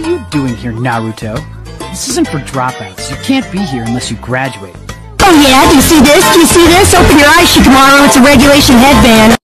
you doing here, Naruto? This isn't for dropouts. You can't be here unless you graduate. Oh yeah, do you see this? Do you see this? Open your eyes, Shikamaru. It's a regulation headband.